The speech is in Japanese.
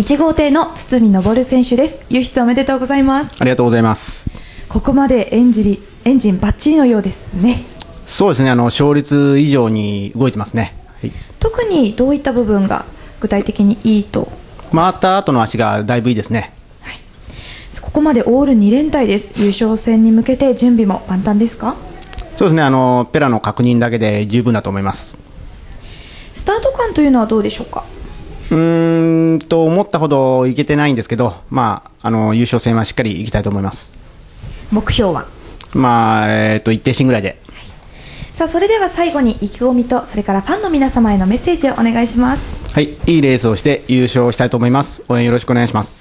1号艇の堤昇選手です。輸出おめでとうございます。 ありがとうございます。 ここまでエンジンバッチリのようですね。 そうですね、勝率以上に動いてますね。はい、 特にどういった部分が具体的にいいと？ 回った後の足がだいぶいいですね。 はい、ここまでオール2連隊です。優勝戦に向けて準備も万端ですか？ そうですね、ペラの確認だけで十分だと思います。 スタート感というのはどうでしょうか？ 思ったほどいけてないんですけど、優勝戦はしっかりいきたいと思います。 目標は一定心ぐらいで。 さあ、それでは最後に意気込みと、それからファンの皆様へのメッセージをお願いします。 はい、いいレースをして優勝したいと思います。応援よろしくお願いします。